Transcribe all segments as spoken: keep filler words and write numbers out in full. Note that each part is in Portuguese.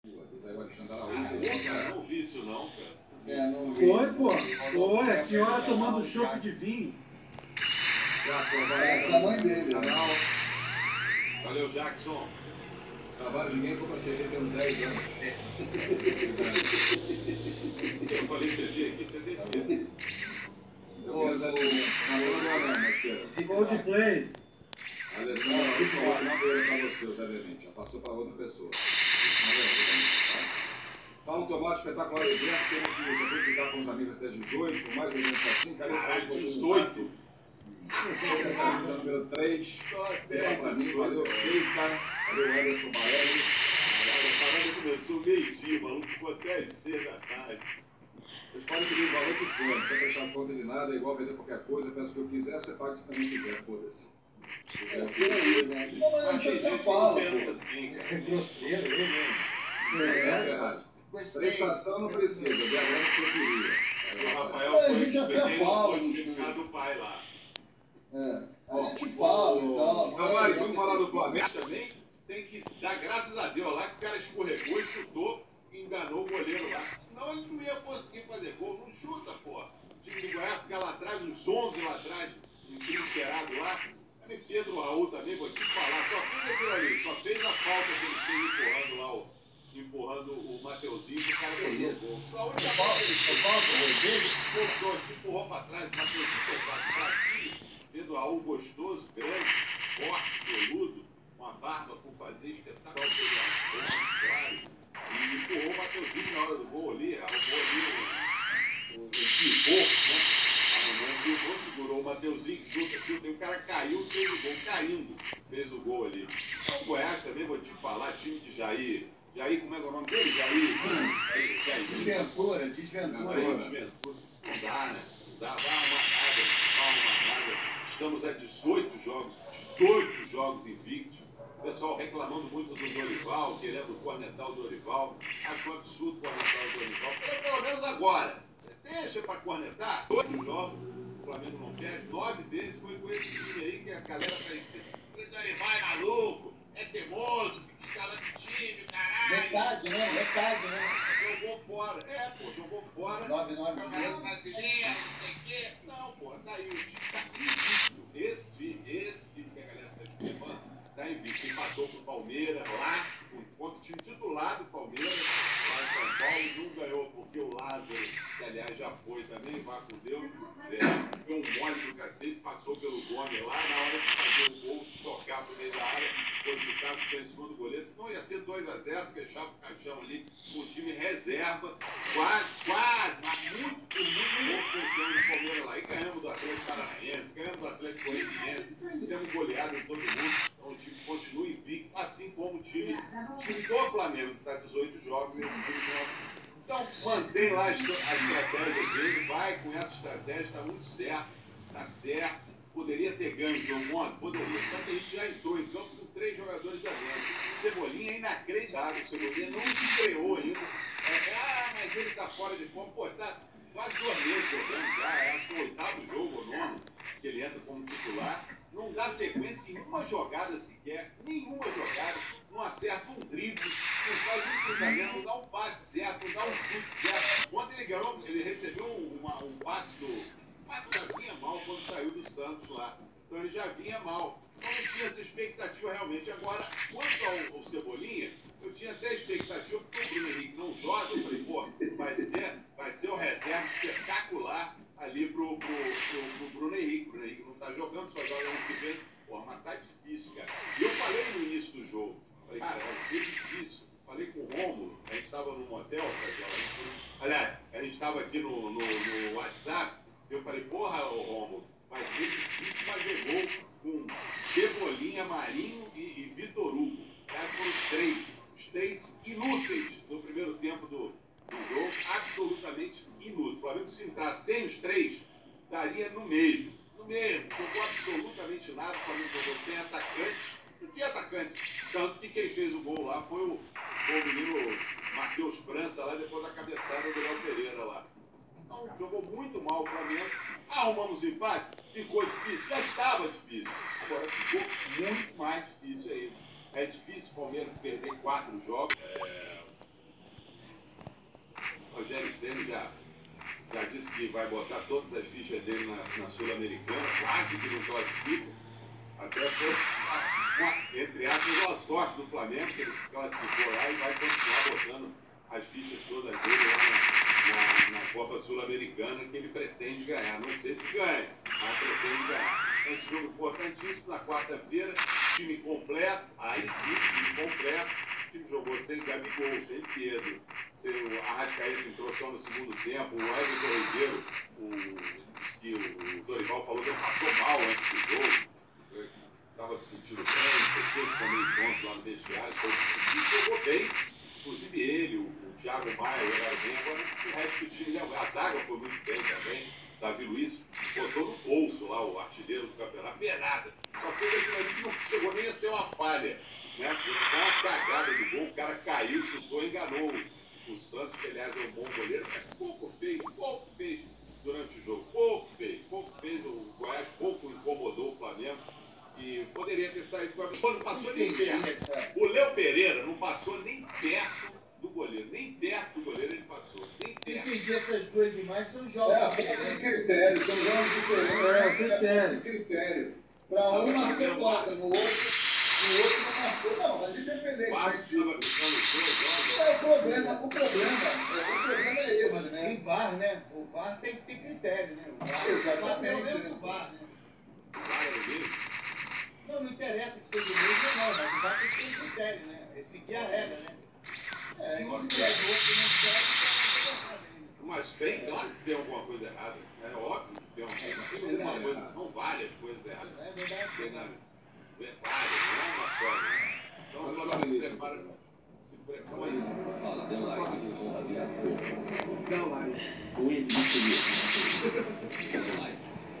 O Alexandre Araújo. Não vi isso não, cara. É, não vi. Foi, pô. Foi, a senhora tomando chope de vinho. Essa é a mãe dele. Canal. Valeu, Jackson. Tavares, ninguém compra cerveja tem uns dez anos. Eu falei C D aqui, C D aqui. Coldplay. Alessandro Araújo falou que não veio para você, obviamente. Já passou para outra pessoa. Fala um tomate espetacular evento, temos que você pode ficar com os amigos até dezoito, com mais ou menos assim, cara. Caralho, dezoito? Número três. Fica pra mim, valeu, Keita, valeu, Ederson Baelli. Começou meio-dia, maluco, ficou até as seis da tarde. Vocês podem pedir o valor que for, não precisa deixar conta de nada, é igual vender qualquer coisa, peço o que eu quiser, você paga se também quiser, foda-se. É por aí, né? Não, mas Mas tem não gente fala, que pensa pô. assim, cara. É grosseiro ele, né? É verdade. Prestação não precisa, de agora que eu queria. O Rafael É, a foi gente até foi fala, foi gente. por causa do pai lá. É, a gente fala e tal. Tavares, vamos falar do Flamengo? Mas também tem que dar graças a Deus lá que o cara escorregou e chutou e enganou o goleiro lá. Senão ele não ia conseguir fazer gol. Não chuta, porra. O time do Goiás fica lá atrás, uns onze lá atrás, trincerado lá. Também Pedro Raul também, vou te falar. Só fez aquilo ali, só fez a falta que ele fez empurrando lá o. empurrando o Mateuzinho e o cara botou o gol. A única falta que ele fez, voltou, se empurrou pra trás, o Mateuzinho pesado, fraquinho. Pedro Raul gostoso, grande, forte, peludo, uma barba por fazer, espetacular, claro. E empurrou o Mateuzinho na hora do gol ali, arrumou ali o, o, o pivô, né? Arrumou o pivô, segurou o Mateuzinho, chuta, chuta, e o cara caiu, fez o gol, caindo, fez o gol ali. Então o Goiás também, vou te falar, time de Jair. Jair, como é que é o nome dele? Jair. Jair, Jair. Desventura, desventura. Jair, desventura. Não dá, né? Não dá, vai arrumar nada, vai arrumar nada. Estamos a dezoito jogos, dezoito jogos invictos. O pessoal reclamando muito do Dorival, querendo cornetar o Dorival. Acho um absurdo cornetar o Dorival. Pelo menos agora. Deixa pra cornetar. Oito jogos, o Flamengo não perde. Nove deles foi com esse time aí que a galera tá dizendo. O Dorival é maluco, é teimoso, fica escalando esse time, caralho. Metade, né? Metade, né? Jogou fora. É, pô, jogou fora. nove nove Campeonato brasileiro, não sei o quê. Não, pô, tá aí. O time tá invicto. Esse time, esse time que a galera tá escrevendo, tá invicto. Empatou com o Palmeiras lá, contra o time titular do Palmeiras, lá em São Paulo. Não ganhou porque o Lázaro, que aliás já foi também, vá com Deus, é, deu um mole do cacete, passou pelo Gomes lá, na hora de fazer o gol, de tocar pro meio da área, foi de casa, foi em cima do goleiro. Senão ia ser dois a zero, fechava o caixão ali, com o time reserva, quase, quase, mas muito, por muito, muito confiando no Palmeiras lá. E ganhamos do Atlético Paranaense, ganhamos do Atlético Goianiense, temos goleado em todo mundo. Então o time continua invicto, assim como o time, o time do Flamengo, que está dezoito jogos, esse time não. Então mantém lá a estratégia dele, vai com essa estratégia, está muito certo, está certo. Poderia ter ganho o jogo ontem? Poderia, só que a gente já entrou em campo com três jogadores a dentro. O Cebolinha é inacreditável, o Cebolinha não estreou ainda. É, ah, mas ele tá fora de forma. Pô, tá quase dois meses jogando já, é, acho que é o oitavo jogo ou nono, que ele entra como titular. Não dá sequência em uma jogada sequer, nenhuma jogada, não acerta um drible, não faz um cruzamento, não dá um passe certo, não dá um chute certo. Ontem ele ganhou, ele recebeu uma, um passe do. Mas já vinha mal quando saiu do Santos lá. Então ele já vinha mal. Então não tinha essa expectativa realmente. Agora, quanto ao, ao Cebolinha, eu tinha até expectativa, porque o Bruno Henrique não joga. Eu falei, pô, vai ser, vai ser o reserva espetacular ali pro, pro, pro, pro Bruno Henrique. O Bruno Henrique não tá jogando, só joga ano que vem. Pô, mas tá difícil, cara. E eu falei no início do jogo, falei, cara, vai ser difícil. Falei com o Rômulo, a gente estava num hotel, aliás, a gente estava aqui no, no, no WhatsApp. Eu falei, porra, ô Rômulo, vai ser difícil fazer gol com Cebolinha, Marinho e, e Vitor Hugo. Já foram os três, os três inúteis no primeiro tempo do, do jogo, absolutamente inúteis. O Flamengo, se entrar sem os três, daria no mesmo. No mesmo, jogou absolutamente nada, o Flamengo jogou sem atacantes, não tinha atacante. Tanto que quem fez o gol lá foi o, foi o menino Matheus França, lá depois da cabeçada do Léo Pereira lá. Então, jogou muito mal o Flamengo. Arrumamos o empate, ficou difícil, já estava difícil. Agora ficou muito mais difícil ainda. É difícil o Palmeiras perder quatro jogos. É... Ceni já, já disse que vai botar todas as fichas dele na, na Sul-Americana, quase que não classifica. Até foi, uma, entre aspas, uma sorte do Flamengo, que ele se classificou lá e vai continuar botando as fichas todas dele lá na, na, na Copa Sul-Americana, que ele pretende ganhar. Não sei se ganha, mas pretende ganhar. Então, esse jogo importantíssimo, na quarta-feira, time completo, aí sim, time completo. O time jogou sem Gabigol, sem Pedro, sem o Arrascaeta entrou só no segundo tempo, o Everton Ribeiro, o, disse que o, o Dorival falou que ele passou mal antes do jogo. Estava se sentindo bem, ficou meio pronto lá no vestiário, foi, jogou bem, inclusive ele, o, o Thiago Maia jogaram bem, agora o resto do time, a zaga foi muito bem também, Davi Luiz botou no bolso lá o artilheiro do campeonato, não é nada, só fez aquilo ali que não chegou nem a ser uma falha, né? Foi uma cagada do gol, o cara caiu, chutou e enganou o, o Santos, que aliás é um bom goleiro, mas pouco fez, pouco fez durante o jogo, pouco fez, pouco fez, o Goiás pouco incomodou o Flamengo. E poderia ter saído com a bola, não passou nem perto. O Léo Pereira não passou nem perto do goleiro. Nem perto do goleiro ele passou. Nem perto. Entendi, essas duas imagens são jogos. É, falta de critério, são jogos diferentes. É, mas critério. falta de critério. Para um marcou falta, no outro, no outro não marcou. Não, mas independentemente disso. É o problema, o problema, é, o problema é esse, Mas né? tem V A R, né? O V A R tem que ter critério, né? O V A R, Exatamente, o né? V A R, né? Vai, é mesmo? Não, não interessa que seja o mesmo ou não, mas o V A R tem que ter critério, né? É seguir a regra, né? É, Se o isso jogador que não serve, então Mas tem, claro que tem alguma coisa errada. É óbvio que tem alguma coisa. Coisa, são várias coisas erradas. é verdade. Tem na, várias, não é uma só. Né? Então o Flamengo se prepara. Se prepara isso. Fala, deu like. Deu like. O Henrique deu like.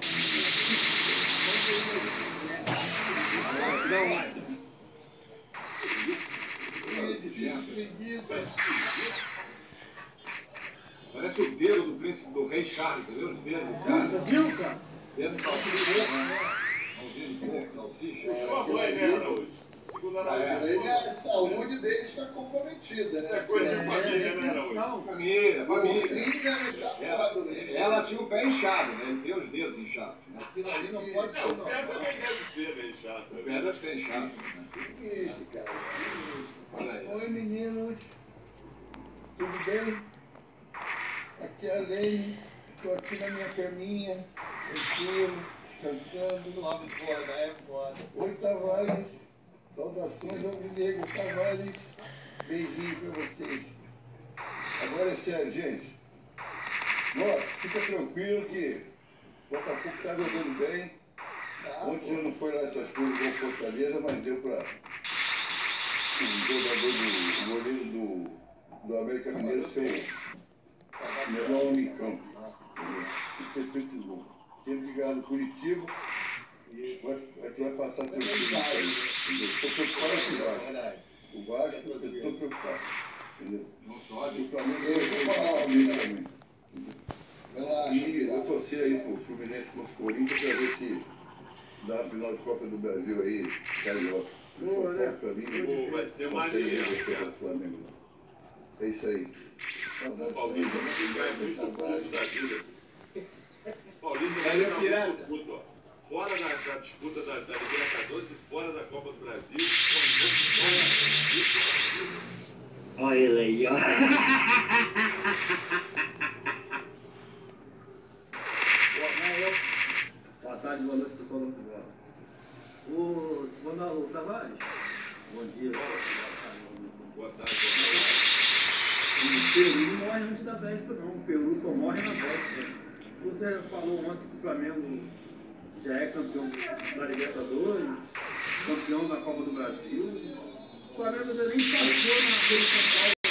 Deu like. Parece o dedo do príncipe do rei Charles, você viu os dedos do cara? Viu, cara? Dedo de salsicha, mãozinha de porco, salsicha. Puxou a mãe, né, Araújo? Segundo a Aí a saúde dele está comprometida, né? É coisa de família, né, Araújo? Família, O família. fim deve estar foda, né? Ela tinha o pé inchado, né? Ele tem os dedos inchados. Né? Aquilo ali não pode Não, ser o pé normal. também deve ser, né, chato. O pé deve ser inchado. Né? Sinistro, cara. Sinistro. Olha aí. Oi meninos, tudo bem? Aqui é a Lene, estou aqui na minha caminha, tranquilo, descansando. Nome foda, é foda. Oi Tavares, saudações alvinegras, Tavares, beijinho para vocês. Agora é sério, gente. Ó, fica tranquilo que o Botafogo está jogando bem. Tá, Ontem já não foi lá essas coisas igual Fortaleza, mas deu para o jogador do o goleiro do, do América Mineiro ser o melhor homem em campo. Isso precisou. Teve que ganhar no Curitiba, vai, vai, vai passar por cima. Estou preocupado com o Vasco. verdade. O Vasco, eu estou preocupado. Entendeu? Não sobe. O Flamengo eu vou falar comigo também. Relaxa, E eu cara. torci aí pro Fluminense contra o Corinthians para ver se dá a final de Copa do Brasil aí, carioca. Boa, né? Pra mim, Pô, vai ser maneiro, cara. é isso aí. O Paulista vai ficar muito puto da vida. O Paulista vai Valeu, ficar pirata. muito puto, ó. Fora da, da disputa da, da Libertadores e fora da Copa do Brasil. Olha ele aí, ó. Boa tarde, boa noite, pessoal do futebol. O Ronaldo Tavares, bom dia. Boa tarde, boa tarde. O Peru não morre antes da véspera, não. O Peru só morre na véspera. Você falou ontem que o Flamengo já é campeão da Libertadores, campeão da Copa do Brasil. O Flamengo ainda nem passou naquele São Paulo.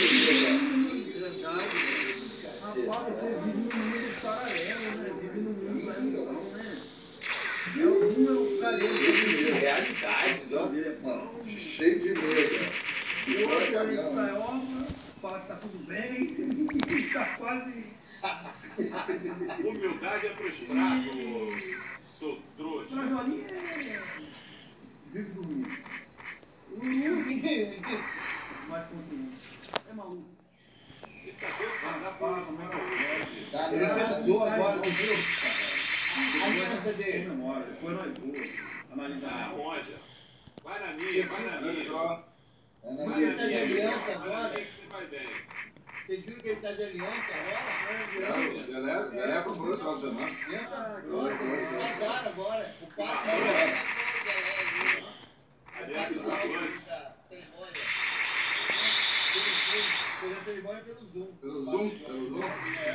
Rapaz, você vive no mundo paralelo, né? Vive no mundo da ilusão, né? É o um, é o galego. Realidades, ó. Mano, cheio de medo. O E outro vai é caminhando. pra obra, fala que tá tudo bem, e está quase. Humildade é frustrado, sou trouxa. Mas Jolinha é. Vive dormindo. O Lulu, mais consciente. É maluco. Ele tá pensando na Fala, política. Ah, ele casou agora, não viu? A aliança dele. Memória, depois nós vamos analisar. Aonde? Vai na minha, vai na minha. Mas ele tá de aliança agora. Você vai bem. Vocês viram que ele tá de aliança agora? Ele é, ele é pro Bruno final de semana. Aliança grossa, eles casaram agora. O Pato Aliança dos dois. fez a cerimônia pelo Zoom. Pelo Zoom? Pelo Zoom?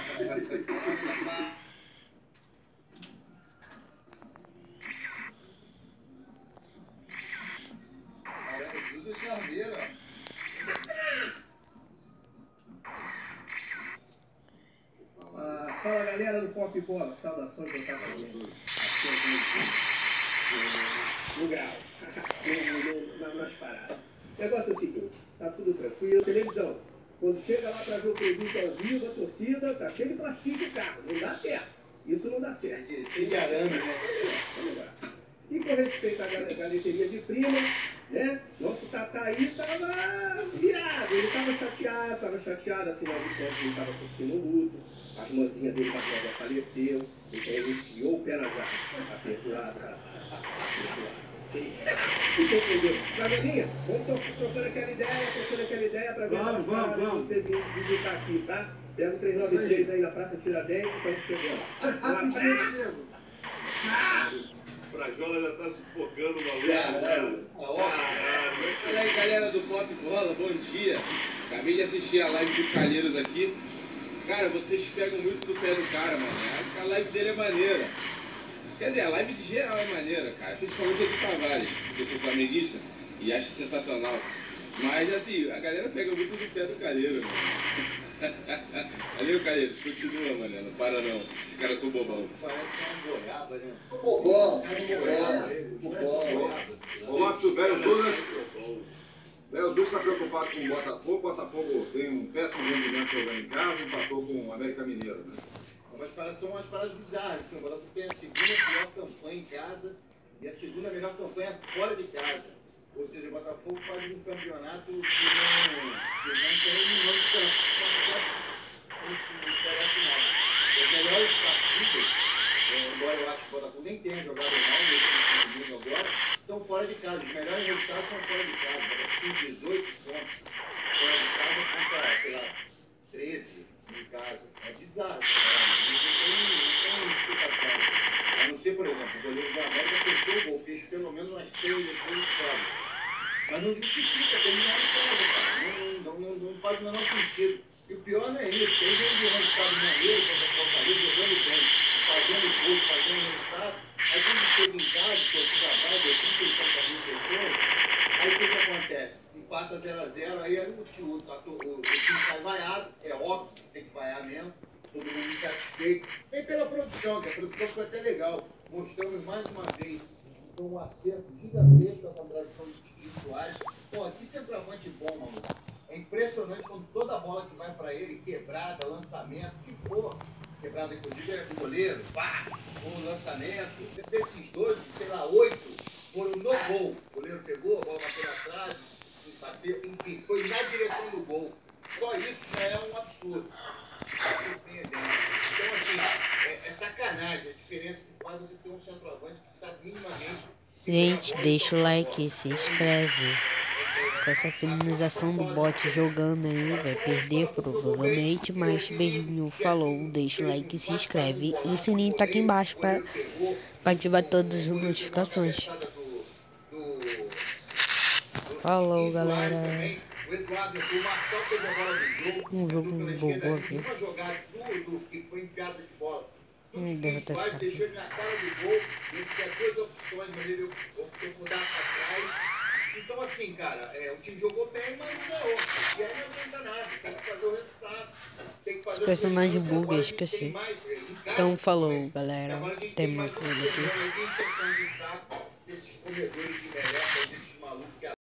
Jesus é charmeiro, ó. Ah, fala galera do Pop Bola, saudações do Taco no grau, no, no, nas paradas. O negócio é o seguinte, tá tudo tranquilo, televisão. Quando chega lá para ver o produto ao vivo, a torcida tá cheia de plastico de carro, não dá certo. Isso não dá certo. Cheio de arame, né? E com respeito à galeteria de prima, né? Nosso Tatá aí tava virado, ele tava chateado, tava chateado, afinal de contas ele tava curtindo o luto, a irmãzinha dele mais nova faleceu, então ele enfiou o pé na jaca, a perdoar, cara, a perdoar. Entendeu? Gabelinha, vamos trocando aquela ideia, trocando aquela ideia pra ver Vamos, vamos, vamos. você vir visitar aqui, tá? Pega o três nove três aí na Praça Tiradentes pra gente chegar. Rapidinho chego. O Frajola já tá sufocando o maluco. Caralho. Fala aí, galera do Pop Bola, bom dia. Acabei de assistir a live do Calheiros aqui. Cara, vocês pegam muito do pé do cara, mano. Acho que a live dele é maneira. Quer dizer, a live de geral é maneira, cara. Principalmente a do Tavares, porque eu sou flamenguista e acho sensacional. Mas, assim, a galera pega muito do pé do Calheiro, mano. Valeu, Calheiros. Continua, mano. Não para, não. Esses caras são bobão. Parece que é um goiaba, né? Bobão, bobão. Ô, Márcio, velho Júnior. Léo Júnior está preocupado com o Botafogo. O Botafogo tem um péssimo rendimento jogando em casa, empatou com o América Mineiro, né? Mas paradas, são umas paradas bizarras. Assim, o Botafogo tem a segunda melhor campanha em casa e a segunda melhor campanha fora de casa. Ou seja, o Botafogo faz um campeonato que não, que não tem nenhum interesse nada. As melhores partidas, embora eu acho que o Botafogo nem tenha jogado mal nesse domingo agora, são fora de casa. Os melhores resultados são fora de casa. O Botafogo tem dezoito pontos fora de casa contra, sei lá, treze em casa. É bizarro, cara. Não tem explicação. A não ser, por exemplo, o goleiro do América fechou o gol, fez pelo menos umas três depois fora. Mas não justifica terminar em casa, cara. Não, não, não, não faz o menor sentido. E o pior não é isso. Tem gente de resultado maneiro, como a Fortaleza, jogando bem, fazendo gol, fazendo resultado. Aí quando chega em casa, o torcida vai, deu trinta e cinco mil pessoas, aí o que, que acontece? Empata zero a zero, aí o, o, o, o time sai vaiado, é óbvio que tem que vaiar mesmo, todo mundo insatisfeito. Nem pela produção, que a produção foi até legal. Mostramos mais uma vez um acerto gigantesco da contradição de Tiquinho Soares. Pô, que centroavante bom, mano. É impressionante quando toda a bola que vai pra ele, quebrada, lançamento, que for, quebrada inclusive é do goleiro, pá, ou lançamento. Desses doze, sei lá, oito foram no gol. O goleiro pegou, a bola bateu na trave, bateu, enfim, foi na direção do gol. Só isso já é um absurdo. Surpreendente. Então, assim, é, é sacanagem a diferença que faz você ter um centroavante que sabe minimamente. Gente, deixa o like e se inscreve. Com essa finalização do bot jogando aí, vai perder provavelmente, mas beijinho, falou, deixa o like e se inscreve. E o sininho tá aqui embaixo pra, pra ativar todas as notificações. Falou, galera. Um jogo bobou aqui. Hum, deve ter esse cara. Deixou ele na cara do gol, ele tinha duas opções, mas ele optou por dar pra trás. Então, assim, cara, é, o time jogou bem, mas não ganhou. E aí não adianta nada, tem que fazer o resultado. Tem que fazer Os personagens bug, eu esqueci. esqueci. Mais, é, Então, falou, galera. agora a gente Tem tem mais mais coisa aqui. uma encheção de saco desses comedores de meleca